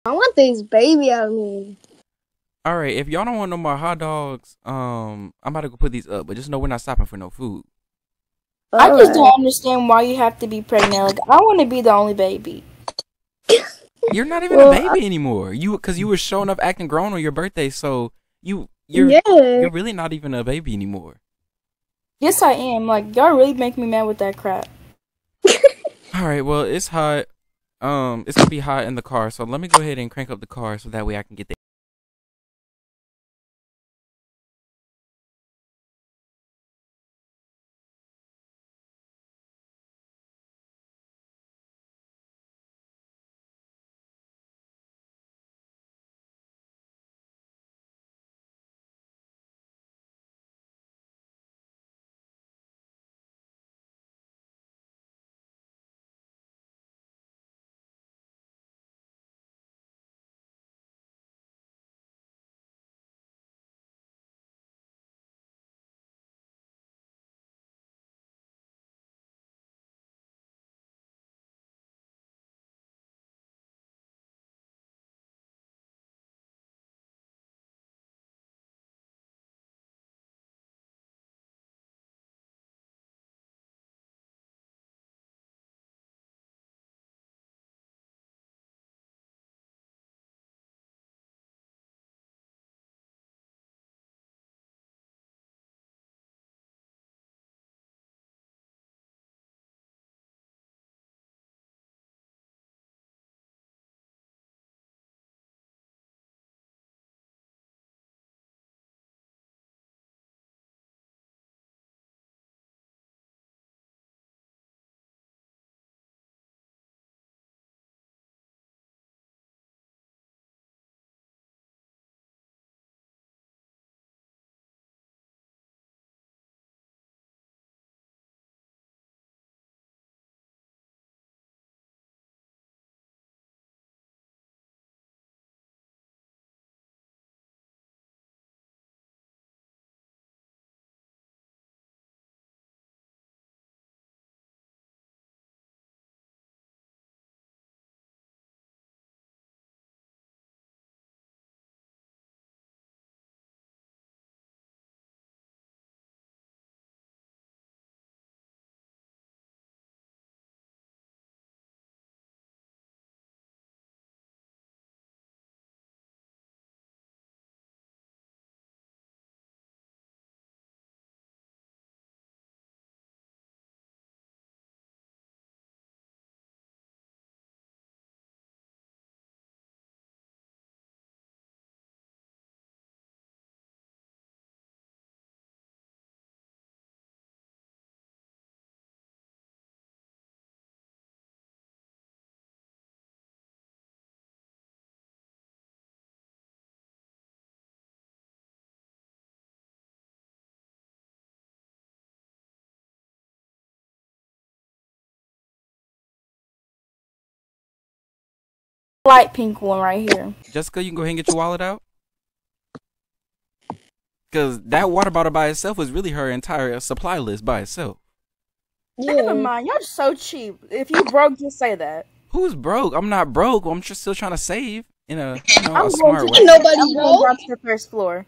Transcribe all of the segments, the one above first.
I want this baby out of me. All right, if y'all don't want no more hot dogs, I'm about to go put these up, but just know we're not stopping for no food. I just don't Alright. understand why you have to be pregnant. Like, I want to be the only baby. You're not even a Well, baby anymore. Cause you were showing up acting grown on your birthday, so yeah. you're really not even a baby anymore. Yes, I am. Like, y'all really make me mad with that crap. All right, well it's hot. It's gonna be hot in the car, so let me go ahead and crank up the car so that way I can get the Light pink one right here. Jessica, you can go ahead and get your wallet out. Cause that water bottle by itself was really her entire supply list by itself. Never Yeah. mind. You're so cheap. If you broke, just say that. Who's broke? I'm not broke. I'm just still trying to save in a a I'm going smart to Ain't way. the. nobody I'm going broke. down to the first floor.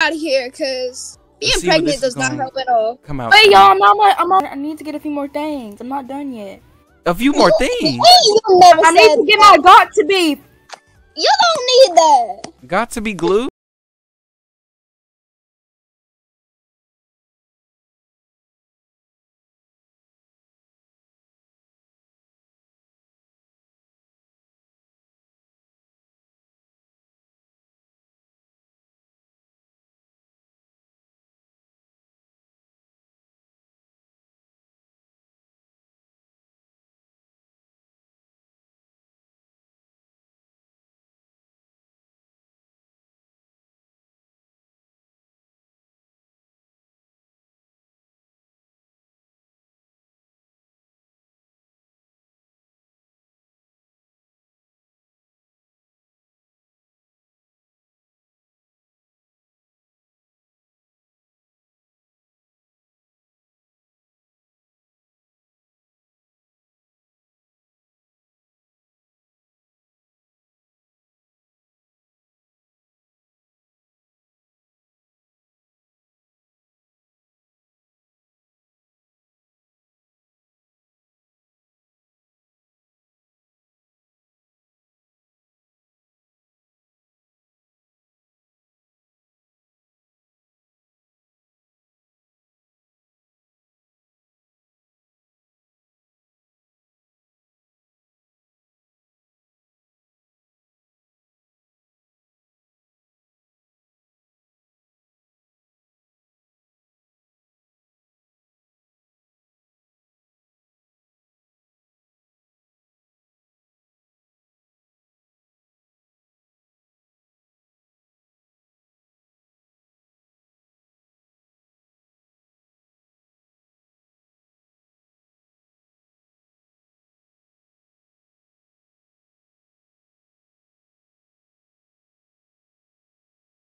out of here, cause being see what pregnant this is does not gonna help at all. come out. Wait, y'all, I need to get a few more things. I'm not done yet. A few more things. You never I need said to get that. my got to be. You don't need that. Got to be glue.